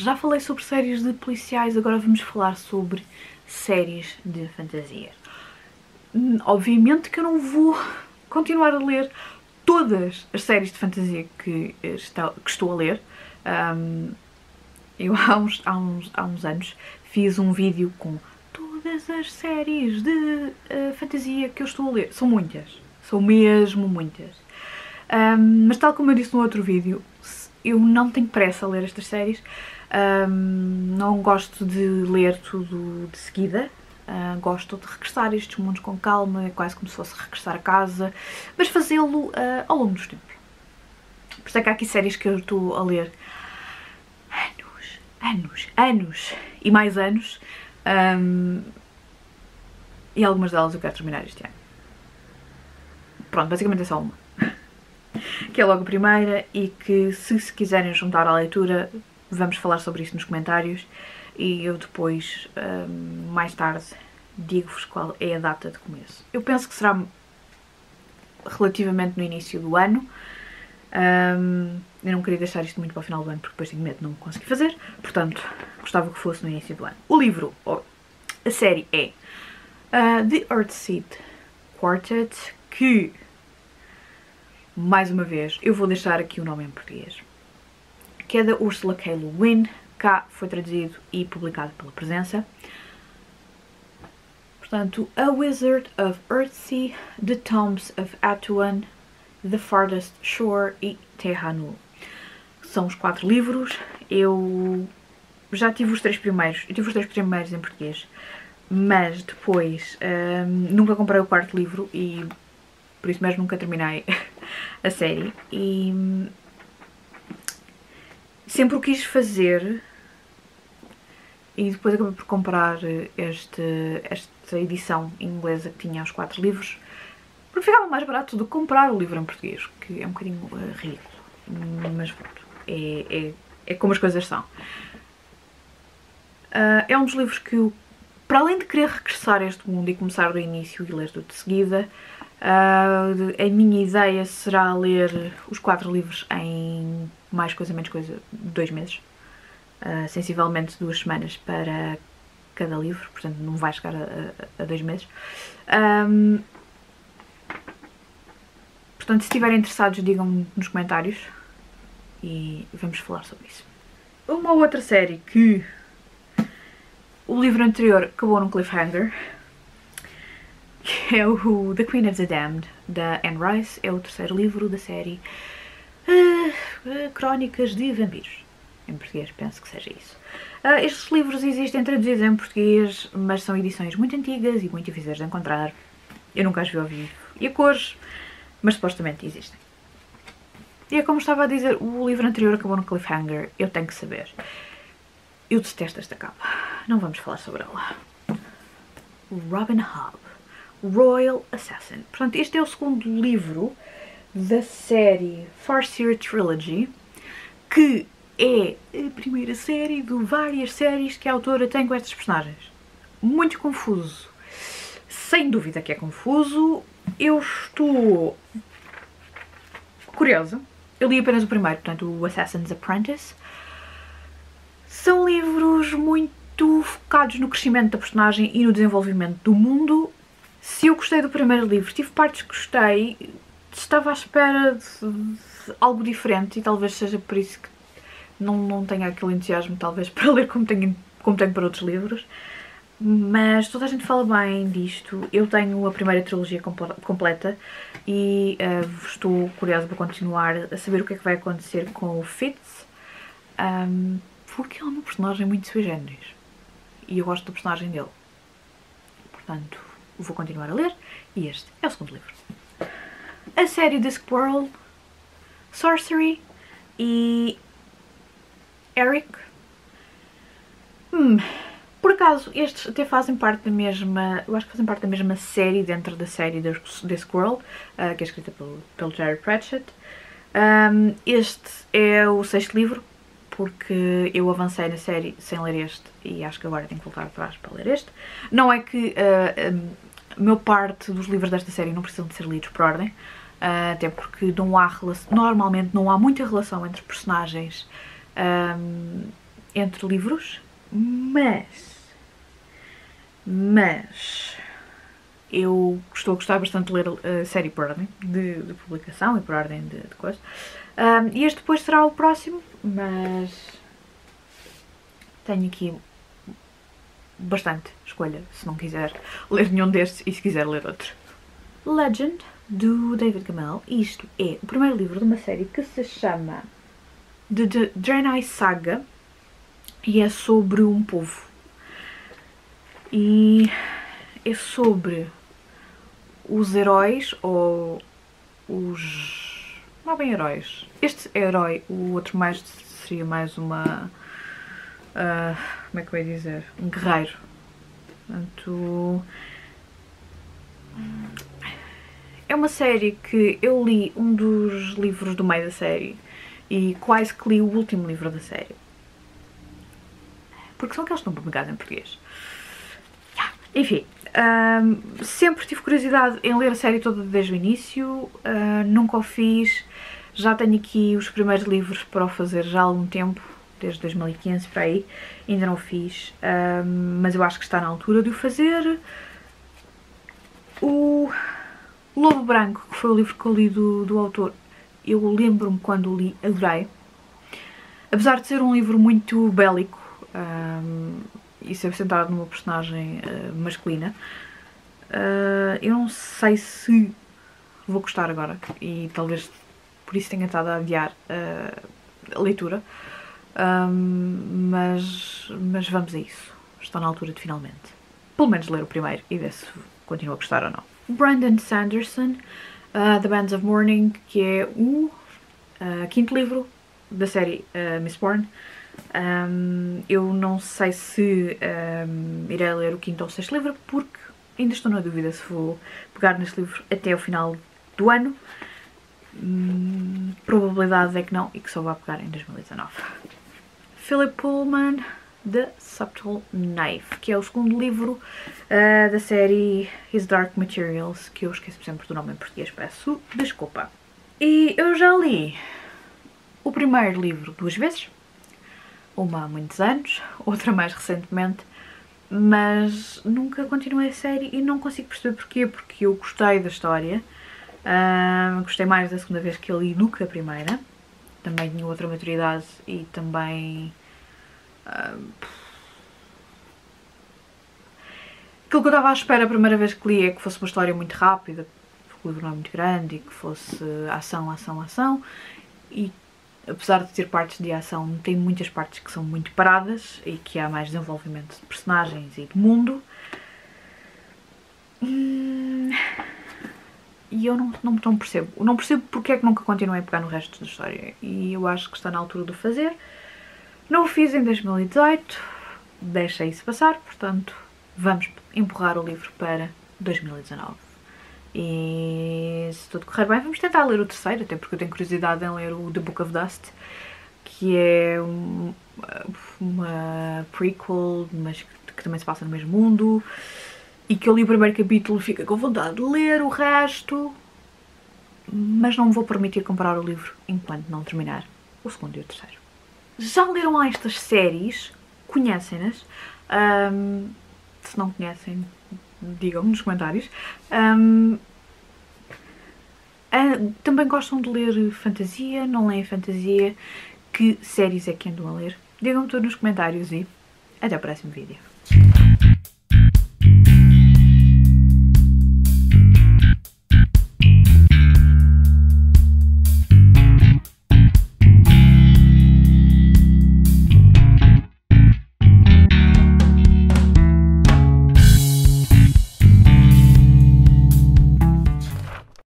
já falei sobre séries de policiais, agora vamos falar sobre séries de fantasia. Obviamente que eu não vou continuar a ler todas as séries de fantasia que estou a ler. Eu há uns anos fiz um vídeo com todas as séries de fantasia que eu estou a ler. São muitas, são mesmo muitas. Mas tal como eu disse no outro vídeo, eu não tenho pressa a ler estas séries. Não gosto de ler tudo de seguida. Gosto de regressar a estes mundos com calma, é quase como se fosse regressar a casa, mas fazê-lo ao longo dos tempos. Por isso é que há aqui séries que eu estou a ler anos e mais anos, e algumas delas eu quero terminar este ano. Pronto, basicamente é só uma, que é logo a primeira, e que se quiserem juntar à leitura, vamos falar sobre isso nos comentários, e eu depois, mais tarde, digo-vos qual é a data de começo. Eu penso que será relativamente no início do ano. Eu não queria deixar isto muito para o final do ano, porque depois tenho medo de não conseguir fazer, portanto, gostava que fosse no início do ano. O livro, a série é The Earthseed Quartet, que, mais uma vez, eu vou deixar aqui o nome em português, que é da Ursula K. Le Guin. Cá foi traduzido e publicado pela Presença. Portanto, A Wizard of Earthsea, The Tombs of Atuan, The Farthest Shore e Tehanu. São os 4 livros. Eu já tive os 3 primeiros. Eu tive os 3 primeiros em português, mas depois nunca comprei o 4º livro e por isso mesmo nunca terminei a série. E sempre o quis fazer e depois acabei por comprar esta edição inglesa que tinha os 4 livros, porque ficava mais barato do que comprar o livro em português, que é um bocadinho ridículo, mas pronto, é como as coisas são. É um dos livros que eu, para além de querer regressar a este mundo e começar do início e ler tudo de seguida, a minha ideia será ler os 4 livros em mais coisa, menos coisa, 2 meses. Sensivelmente 2 semanas para cada livro, portanto não vai chegar a 2 meses. Portanto, se estiverem interessados, digam-me nos comentários e vamos falar sobre isso. Uma outra série que o livro anterior acabou num cliffhanger, que é o The Queen of the Damned, da Anne Rice. É o 3º livro da série Crónicas de Vampiros. Em português, penso que seja isso. Estes livros existem traduzidos em português, mas são edições muito antigas e muito difíceis de encontrar. Eu nunca as vi ao vivo e a cores, mas supostamente existem. E é como estava a dizer, o livro anterior acabou no cliffhanger. Eu tenho que saber. Eu detesto esta capa. Não vamos falar sobre ela. Robin Hobb, Royal Assassin. Portanto, este é o 2º livro da série Farseer Trilogy, que é a primeira série de várias séries que a autora tem com estas personagens. Muito confuso. Sem dúvida que é confuso. Eu estou curiosa. Eu li apenas o primeiro, portanto, o Assassin's Apprentice. São livros muito focados no crescimento da personagem e no desenvolvimento do mundo. Se eu gostei do primeiro livro, tive partes que gostei, estava à espera de algo diferente e talvez seja por isso que não tenho aquele entusiasmo, talvez, para ler como tenho para outros livros. Mas toda a gente fala bem disto. Eu tenho a primeira trilogia completa e estou curiosa para continuar a saber o que é que vai acontecer com o Fitz, porque ele é um personagem muito sui generis e eu gosto do personagem dele. Portanto, vou continuar a ler e este é o 2º livro. A série Discworld, Sorcery e Eric. Por acaso, estes até fazem parte da mesma... Eu acho que fazem parte da mesma série dentro da série Discworld, que é escrita pelo Terry Pratchett. Este é o 6º livro, porque eu avancei na série sem ler este e acho que agora tenho que voltar atrás para ler este. Não é que a maior parte dos livros desta série não precisam de ser lidos por ordem, até porque normalmente não há muita relação entre personagens entre livros, mas eu estou a gostar bastante de ler a série por ordem de publicação e por ordem de coisa. E este depois será o próximo, mas tenho aqui bastante escolha se não quiser ler nenhum destes e se quiser ler outro. Legend, do David Gemmell. Isto é o primeiro livro de uma série que se chama The Draenei Saga e é sobre um povo. E é sobre os heróis ou os... não é bem heróis. Este é herói, o outro mais seria mais uma... como é que eu ia dizer? Um guerreiro. Portanto... é uma série que eu li um dos livros do meio da série e quase que li o último livro da série. Porque são aqueles que estão publicados em português. Enfim, sempre tive curiosidade em ler a série toda desde o início, nunca o fiz. Já tenho aqui os primeiros livros para o fazer já há algum tempo, desde 2015 para aí, ainda não o fiz, mas eu acho que está na altura de o fazer. O Lobo Branco, que foi o livro que eu li do autor, eu lembro-me quando o li, adorei. Apesar de ser um livro muito bélico e ser centrado numa personagem masculina, eu não sei se vou gostar agora e talvez por isso tenha estado a adiar a leitura, mas vamos a isso. Está na altura de finalmente, pelo menos, ler o primeiro e ver se continuo a gostar ou não. Brandon Sanderson, The Bands of Mourning, que é o quinto livro da série Mistborn. Eu não sei se irei ler o quinto ou o sexto livro, porque ainda estou na dúvida se vou pegar neste livro até o final do ano. Probabilidade é que não e que só vá pegar em 2019. Philip Pullman, The Subtle Knife, que é o segundo livro da série His Dark Materials, que eu esqueço sempre do nome em português, peço desculpa. E eu já li o primeiro livro 2 vezes, uma há muitos anos, outra mais recentemente, mas nunca continuei a série e não consigo perceber porquê, porque eu gostei da história, gostei mais da segunda vez que eu li do que a primeira, também tinha outra maturidade e também... aquilo que eu estava à espera a primeira vez que li é que fosse uma história muito rápida, porque o livro não é muito grande e que fosse ação, ação, ação, e apesar de ter partes de ação, tem muitas partes que são muito paradas e que há mais desenvolvimento de personagens e de mundo. E eu não percebo. Não percebo porque é que nunca continuei a pegar no resto da história. E eu acho que está na altura de o fazer. Não o fiz em 2018, deixei isso passar, portanto vamos empurrar o livro para 2019. E se tudo correr bem, vamos tentar ler o terceiro, até porque eu tenho curiosidade em ler o The Book of Dust, que é uma prequel, mas que também se passa no mesmo mundo, e que eu li o primeiro capítulo e fico com vontade de ler o resto, mas não me vou permitir comprar o livro enquanto não terminar o segundo e o terceiro. Já leram estas séries? Conhecem-nas? Se não conhecem, digam-me nos comentários. Também gostam de ler fantasia? Não leem fantasia? Que séries é que andam a ler? Digam-me tudo nos comentários e até o próximo vídeo.